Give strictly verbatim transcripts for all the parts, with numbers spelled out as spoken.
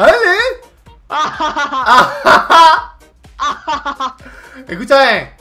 ¡Dale! Escúchame.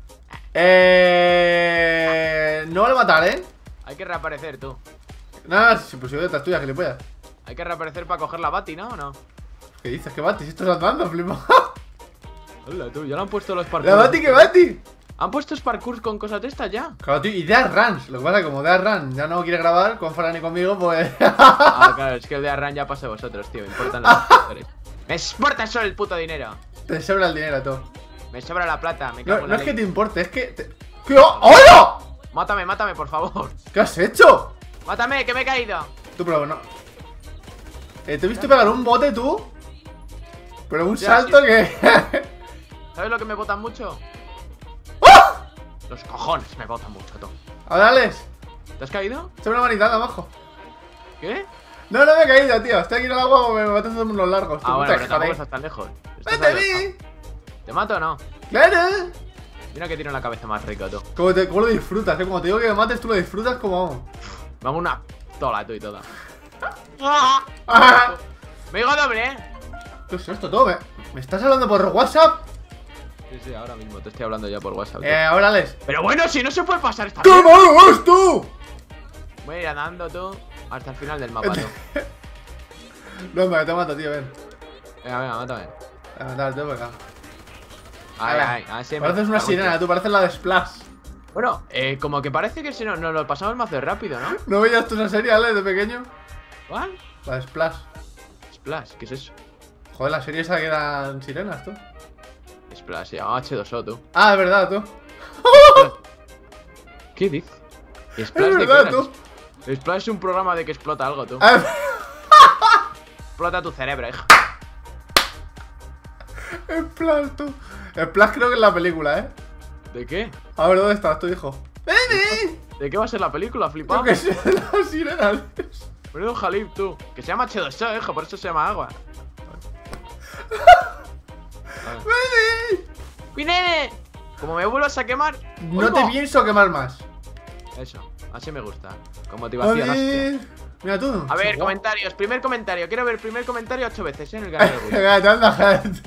Eh... No vale matar, ¿eh? Hay que reaparecer, tú. Nada, si pues soy detrás tuya, que le puedas. Hay que reaparecer para coger la Bati, ¿no? ¿O no? ¿Qué dices? ¿Qué Bati? Si esto es andando, flipa. Hola, tú, ya lo han puesto los parkours. ¡La Bati, qué Bati! ¿Han puesto parkours con cosas de estas ya? Claro, tío, y Death Runs. Lo que pasa es que como Death Run ya no quiere grabar con Fran y conmigo, pues... Ah, claro, es que el de Arran ya pasó vosotros, tío. Me importan los jugadores. Me importa solo el puto dinero. Te sobra el dinero, todo. Me sobra la plata, me No, cago en no la es que ley. te importe, es que... Te... ¿Qué? ¡Hola! Mátame, mátame, por favor. ¿Qué has hecho? Mátame, que me he caído. Tú, pero no... Eh, te he visto pegar un bote, tú. Pero un Ya, salto sí. que... ¿Sabes lo que me botan mucho? ¡Ah! Los cojones me botan mucho, tú. A ver, Alex. ¿Te has caído? Echa una manita abajo. ¿Qué? No, no me he caído, tío. Estoy aquí en el agua, me matas todos los largos. Ah, Tú, bueno, puta, pero tampoco joder. estás tan lejos. Estás ¡Vete a alejado. mí! ¿Te mato o no? ¡Claro! Mira que tiene una cabeza más rica, tú. Como, te, como lo disfrutas, ¿eh? Como te digo que me mates, tú lo disfrutas como vamos. Vamos una tola, tú y toda. ¡Ah! Me digo doble, ¿eh? ¿Qué es esto, todo? ¿Me, ¿Me estás hablando por WhatsApp? Sí, sí, ahora mismo te estoy hablando ya por WhatsApp. tú. Eh, ahora, Alex. Pero bueno, si no se puede pasar esta ¿Qué vez. malo vas tú? Voy a ir andando, tú, hasta el final del mapa, tú. No, me te mato, tío, ven. Venga, venga, mátame. A matar, tío, por acá. Ay, Ala. ay, así me Pareces una cago en sirena, Dios. tú pareces la de Splash. Bueno, eh, como que parece que si no, nos lo pasamos más de rápido, ¿no? ¿No veías tú esa serie, Alex, de pequeño? ¿Cuál? La de Splash. Splash, ¿qué es eso? Joder, la serie esa que eran sirenas, tú. Splash, se llama H dos O, tú. Ah, es verdad, tú. ¿Qué dices? Es ¿Splash de verdad, qué tú. era? Splash es un programa de que explota algo, tú. Ah, Explota tu cerebro, hija. Splash, tú. Splash creo que es la película, ¿eh? ¿De qué? A ver, ¿dónde estás, tu hijo? ¡Baby! ¿De qué va a ser la película, flipado? Creo que sea las sirenas. Menudo jalip, tú. Que se llama H dos O, hijo, por eso se llama agua. ¡Baby! ¡Mi nene! Como me vuelvas a quemar. No te pienso quemar más. Eso, así me gusta. Con motivación. hostia. Joder. Mira tú. A ver, Guau. comentarios. Primer comentario. Quiero ver primer comentario ocho veces ¿eh? en el canal de Wii. Venga, te anda, gente.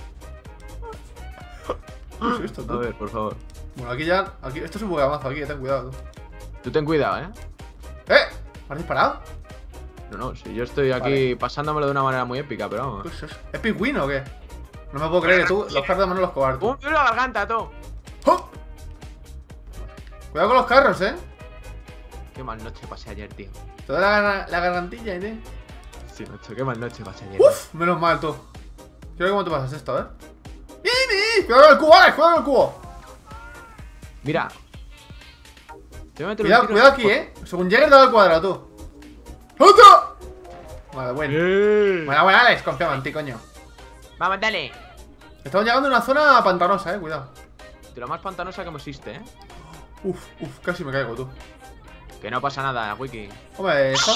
¿Qué es esto, A tú? ver, por favor. Bueno, aquí ya. Aquí, esto es un bugamazo aquí, ten cuidado, tú. Tú ten cuidado, ¿eh? ¡Eh! ¿Me has disparado? No, no, si yo estoy aquí Vale. pasándomelo de una manera muy épica, pero vamos. ¿Qué es eso? ¿Es pingüino o qué? No me puedo creer que tú los carros de mano los cobardes. ¡Un en la garganta, tú! ¡Oh! Cuidado con los carros, eh. Qué mal noche pasé ayer, tío. Te da la, gar- la gargantilla, eh. Sí, macho, qué mal noche pasé ayer. Uf, menos mal, tú. Quiero ver cómo te pasas esto, a ver. ¡Mimi! ¡Cuidado con el cubo, Alex! ¡Cuidado con el cubo! Mira. Te voy a meter Cuidado, un tiro. cuidado aquí, eh. Según llegues, dale al cuadrado, tú. ¡Otro! Vale, bueno. ¡Eh! Bueno, bueno, Alex, confía en ti, coño. Vamos, dale. Estamos llegando a una zona pantanosa, eh. Cuidado. De lo más pantanosa que existe, ¿eh? Uf, uf, casi me caigo, tú. Que no pasa nada, Wiki. Hombre, eso.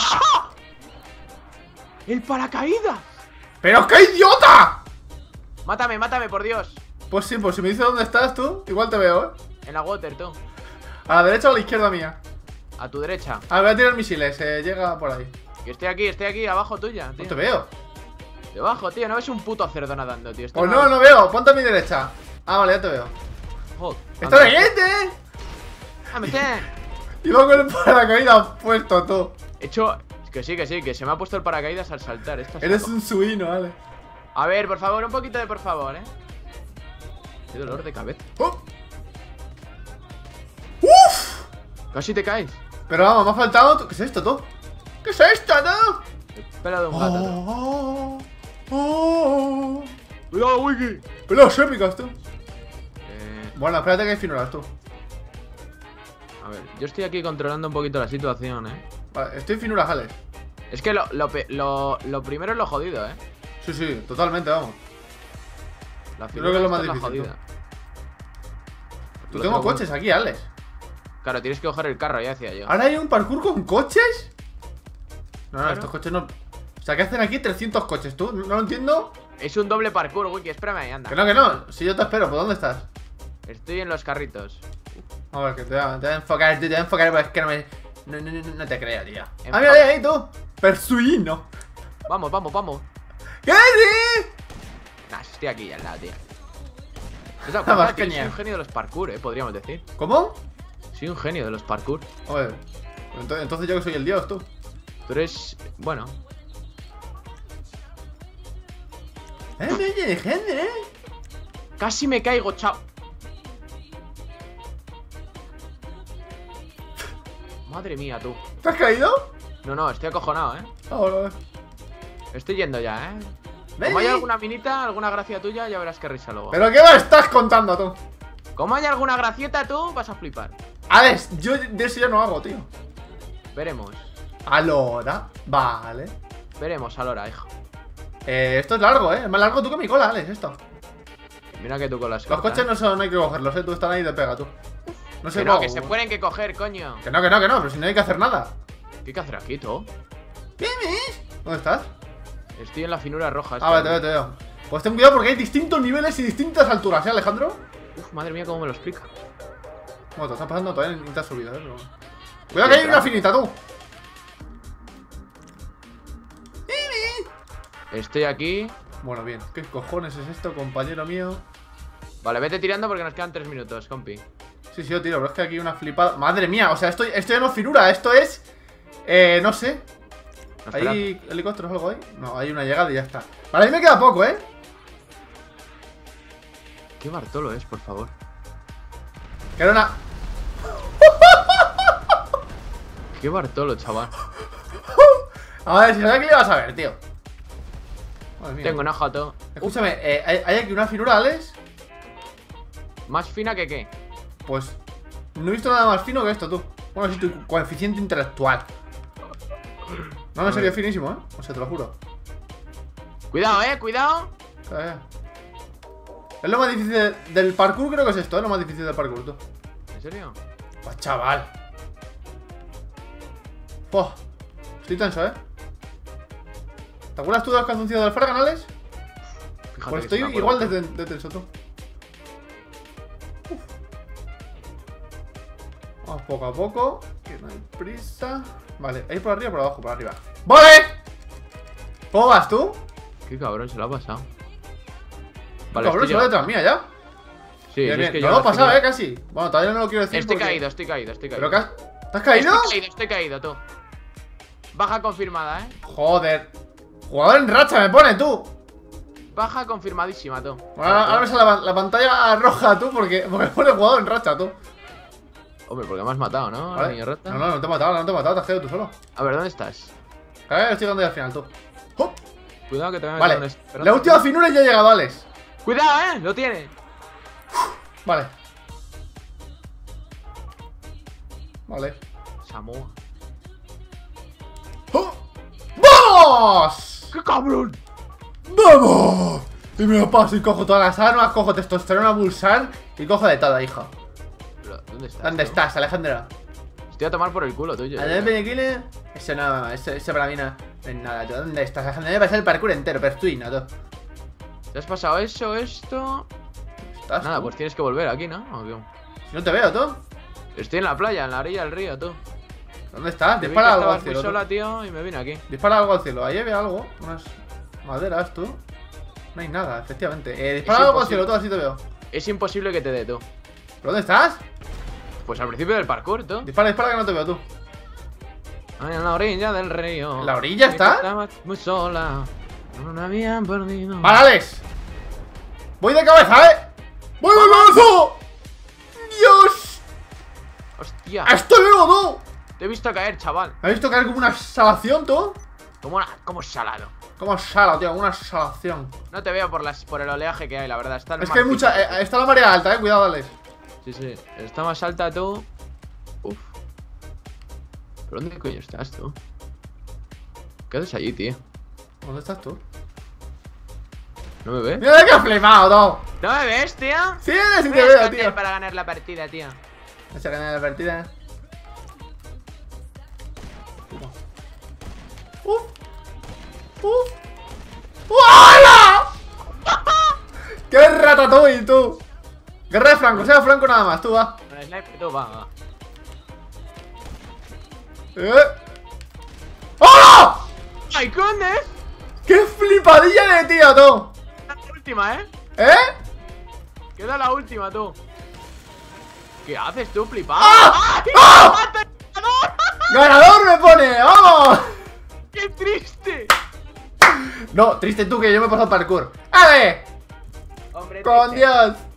¡El paracaídas! ¡Pero qué idiota! Mátame, mátame, por Dios. Pues sí, pues si me dices dónde estás tú, igual te veo, eh. En la water, tú. A la derecha o a la izquierda mía. A tu derecha. A ver, voy a tirar misiles, eh. Llega por ahí. Que estoy aquí, estoy aquí, abajo tuya, tío. No te veo. Debajo, tío, no ves un puto cerdo nadando, tío. Esto Pues no, no veo. Ponte a mi derecha. Ah, vale, ya te veo. Joder. ¡Está de gente! ¡Ah, me está! Iba con el paracaídas puesto, tú. He hecho. Es que sí, que sí, que se me ha puesto el paracaídas al saltar. Esto es Eres loco. un suino, vale. A ver, por favor, un poquito de por favor, eh. Qué dolor de cabeza. ¡Oh! ¡Uf! Casi te caes. Pero vamos, me ha faltado. tú- ¿Qué es esto, tú? ¿Qué es esto, tú? Pela de un gato. tú. Oh, oh, oh. ¡Cuidado, Wiki! Pelos épicas, tú. Eh, Bueno, espérate que hay finuras, tú. a ver, yo estoy aquí controlando un poquito la situación, eh. Vale, estoy en finuras, Alex. Es que lo, lo, pe- lo, lo primero es lo jodido, eh. Sí, sí, totalmente, vamos. La Yo creo que es lo más esta la difícil, jodida. Tú Lo tengo tengo coches aquí, Alex. Claro, tienes que coger el carro, ya decía yo. ¿Ahora hay un parkour con coches? No, no, Claro. estos coches no. O sea, ¿qué hacen aquí trescientos coches? ¿Tú? No, no lo entiendo. Es un doble parkour, Wiki, espérame ahí, anda. Que no, que no. Si yo te espero, ¿por dónde estás? Estoy en los carritos. A ver, que te voy a, te voy a enfocar, te voy a enfocar, pero es que no me. No, no, no, no te creo, tío. Enfoca. Ah, mira, ahí, ahí, tú. Persuino. Vamos, vamos, vamos. ¿Qué sí? Nah, estoy aquí ya al lado, tío. ¿Te has dado Nada más cuenta, tío? caña. Soy un genio de los parkour, eh, podríamos decir. ¿Cómo? Soy un genio de los parkour. Joder. Entonces, entonces yo que soy el dios, tú. Tú eres... bueno. Eh, me de gente, eh. Casi me caigo, chao. Madre mía, tú. ¿Te has caído? No, no, estoy acojonado, eh. Ahora. Estoy yendo ya, eh. Ven, Como hay ven. alguna minita, alguna gracia tuya, ya verás qué risa luego. ¿Pero qué me estás contando tú? Como hay alguna gracieta, tú vas a flipar. Alex, yo de eso ya no hago, tío. Veremos. Alora. Vale. Veremos a Lora, hijo. Eh, esto es largo, eh. Es más largo tú que mi cola, Alex, esto. Mira que tú con las Los cortas, coches no, son, no hay que cogerlos, eh. Tú están ahí de pega, tú. No sé Que no, cómo. que se pueden que coger, coño. Que no, que no, que no, pero si no hay que hacer nada. ¿Qué hay que hacer aquí, tú? ¿Dónde estás? Estoy en la finura roja. Ah, vale, te veo, te veo. Pues ten cuidado porque hay distintos niveles y distintas alturas, ¿eh, Alejandro? Uf, madre mía, cómo me lo explica. Bueno, te estás pasando todavía ni te has subido, eh. Pero... cuidado que hay una finita, tú. Estoy aquí. Bueno, bien. ¿Qué cojones es esto, compañero mío? Vale, vete tirando porque nos quedan tres minutos, compi. Sí, sí, yo tiro, pero es que aquí hay una flipada. Madre mía, o sea, esto, esto ya no es finura, esto es. Eh, no sé. No, ¿Hay helicópteros o algo ahí? No, hay una llegada y ya está. Vale, a mí me queda poco, ¿eh? ¿Qué Bartolo es, por favor? Que era una. ¿Qué Bartolo, chaval? A ver, si sabía que le ibas a ver, tío. Madre mía. Tengo una jato. Escúchame, eh, ¿hay, hay aquí una finura, Alex? ¿Más fina que qué? Pues no he visto nada más fino que esto, tú. Bueno, sí, tu coeficiente intelectual. No, en serio, finísimo, ¿eh? O sea, te lo juro. Cuidado, eh, cuidado. Eh. Es lo más difícil de- del parkour, creo que es esto, es lo más difícil del parkour, tú. ¿En serio? Pues chaval. Oh, estoy tenso, ¿eh? ¿Te acuerdas tú de los calzoncillos del Fargan, Alex? Fíjate Pues que estoy sí me acuerdo, igual de, tío. ten- de tenso, tú. Uf. Vamos poco a poco, que no hay prisa. Vale, ¿ahí por arriba o por abajo? Por arriba. ¡Vale! ¿Cómo vas tú? Qué cabrón se lo ha pasado. Vale, cabrón, estoy se va yo. detrás mía ya. Sí, Bien, sí, bien. es que No yo lo he la pasado, finura- eh, casi. Bueno, todavía no lo quiero decir. Estoy porque- caído, estoy caído, estoy caído. ¿Pero qué has... ¿Te has caído? Estoy caído, estoy caído, tú. Baja confirmada, eh. Joder. Jugador en racha me pone, tú. Baja confirmadísima, tú. Bueno, ahora, ahora me sale la, la pantalla roja, tú, porque, porque pone jugador en racha, tú. Hombre, porque me has matado, ¿no? Vale. Niño rata. No, no, no te he matado, no te he matado, te has caído tú solo. A ver, ¿dónde estás? Cada vez estoy llegando ya al final, tú. ¡Hop! Cuidado que te voy a meter un Vale, esperanza. la última finura ya ha llegado, Alex. Cuidado, eh, lo tiene. Vale. Vale. Samoa. ¡Oh! ¡Vamos! ¡Qué cabrón! ¡Vamos! Y me lo paso y cojo todas las armas, cojo testosterona Bulsan y cojo de todo, hijo. Pero, ¿dónde estás? ¿Dónde tú? estás, Alejandro? Estoy a tomar por el culo, tuyo. ¿A dónde Penequile? Eso no, eso, eso para mí no, no es nada, tú. ¿Dónde estás, Alejandro? Me pasar el parkour entero, pero estoy, no, tú. ¿Te has pasado eso, esto? ¿Estás? Nada, tú? pues tienes que volver aquí, ¿no? ¿O qué? Si no te veo, tú. Estoy en la playa, en la orilla del río, tú. ¿Dónde estás? Te vi Dispara que algo al estabas muy cielo, tú. sola, tío, y me vine aquí. Dispara algo al cielo. Ahí ve algo. Unas maderas, tú. No hay nada, efectivamente. Eh, dispara Es algo al imposible. cielo, tú, así te veo. Es imposible que te dé, tú. ¿Pero dónde estás? Pues al principio del parkour, tú. Dispara, dispara que no te veo, tú. Ahí en la orilla del río. ¿En la orilla Y tú está? estabas muy sola. No me habían perdido. ¡Vale, Alex! ¡Voy de cabeza, eh! ¡Voy de cabeza! ¡Dios! Hostia. ¡Estoy vivo, tú! Te he visto caer, chaval. ¿Me has visto caer como una salación, tú? Como una, como salado. Como sala, tío, como una salación. No te veo por las, por el oleaje que hay, la verdad. Está el Es mar que hay mucha... físico. eh, está la marea alta, eh, cuidado, Alex. Sí, sí. Está más alta tú. Uf. ¿Pero dónde coño estás tú? ¿Qué haces allí, tío? ¿Dónde estás tú? ¿No me ves? ¡Mira que has flipado, tú! ¿No me ves, tío? Sí, sí Me te voy a veo, esconder tío. para ganar la partida, tío. Esa ganar la partida. ¡Uf! ¡Uf! ¡Hola! ¡Qué ratatouille, tú! Guerra de Franco, sea Franco nada más, tú va. Con el sniper, tú, va, va. ¿Eh? ¡Hola! ¡Ay, condes! ¡Qué flipadilla de tío, tú! La última, ¿eh? ¿Eh? Queda la última, tú. ¿Qué haces tú, flipado? ¡Ah! ¡Ay! ¡Ah! ¡Mata el ganador! ¡Ganador me pone! ¡Vamos! ¡Qué triste! No, triste tú que yo me he pasado parkour. ¡A ver! Hombre, ¡Con triste. Dios!